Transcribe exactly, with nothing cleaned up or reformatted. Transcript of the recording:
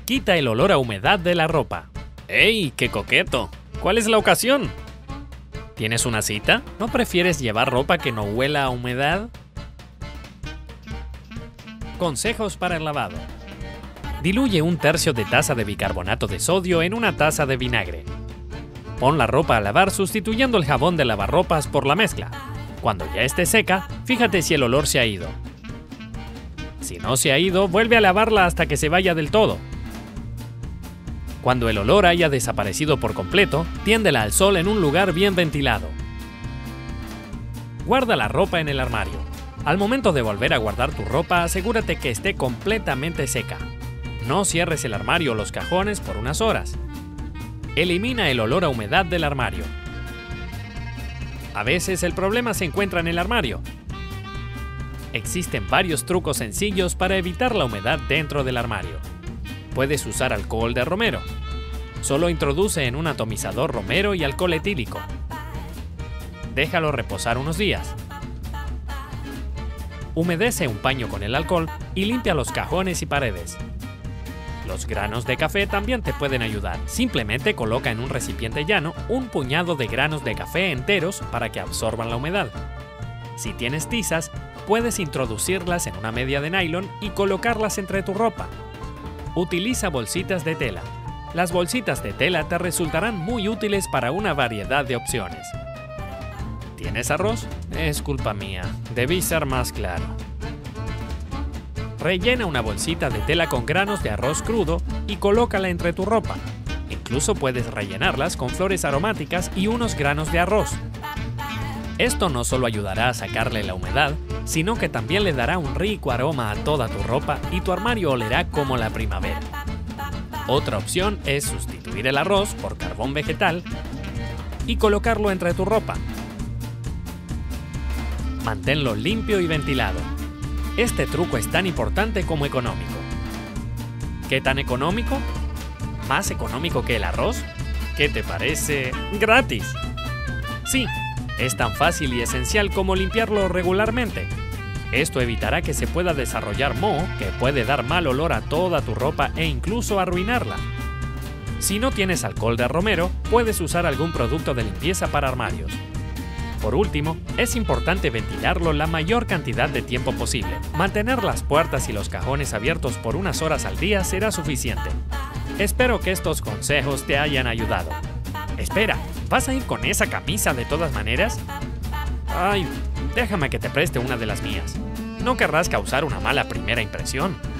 Quita el olor a humedad de la ropa. ¡Ey, qué coqueto! ¿Cuál es la ocasión? ¿Tienes una cita? ¿No prefieres llevar ropa que no huela a humedad? Consejos para el lavado. Diluye un tercio de taza de bicarbonato de sodio en una taza de vinagre. Pon la ropa a lavar sustituyendo el jabón de lavarropas por la mezcla. Cuando ya esté seca, fíjate si el olor se ha ido. Si no se ha ido, vuelve a lavarla hasta que se vaya del todo. Cuando el olor haya desaparecido por completo, tiéndela al sol en un lugar bien ventilado. Guarda la ropa en el armario. Al momento de volver a guardar tu ropa, asegúrate que esté completamente seca. No cierres el armario o los cajones por unas horas. Elimina el olor a humedad del armario. A veces el problema se encuentra en el armario. Existen varios trucos sencillos para evitar la humedad dentro del armario. Puedes usar alcohol de romero. Solo introduce en un atomizador romero y alcohol etílico. Déjalo reposar unos días. Humedece un paño con el alcohol y limpia los cajones y paredes. Los granos de café también te pueden ayudar. Simplemente coloca en un recipiente llano un puñado de granos de café enteros para que absorban la humedad. Si tienes tizas, puedes introducirlas en una media de nylon y colocarlas entre tu ropa. Utiliza bolsitas de tela. Las bolsitas de tela te resultarán muy útiles para una variedad de opciones. ¿Tienes arroz? Es culpa mía. Debí ser más claro. Rellena una bolsita de tela con granos de arroz crudo y colócala entre tu ropa. Incluso puedes rellenarlas con flores aromáticas y unos granos de arroz. Esto no solo ayudará a sacarle la humedad, sino que también le dará un rico aroma a toda tu ropa y tu armario olerá como la primavera. Otra opción es sustituir el arroz por carbón vegetal y colocarlo entre tu ropa. Manténlo limpio y ventilado. Este truco es tan importante como económico. ¿Qué tan económico? ¿Más económico que el arroz? ¿Qué te parece? ¡Gratis! Sí. Es tan fácil y esencial como limpiarlo regularmente. Esto evitará que se pueda desarrollar moho, que puede dar mal olor a toda tu ropa e incluso arruinarla. Si no tienes alcohol de romero, puedes usar algún producto de limpieza para armarios. Por último, es importante ventilarlo la mayor cantidad de tiempo posible. Mantener las puertas y los cajones abiertos por unas horas al día será suficiente. Espero que estos consejos te hayan ayudado. Espera, ¿vas a ir con esa camisa de todas maneras? Ay, déjame que te preste una de las mías. No querrás causar una mala primera impresión.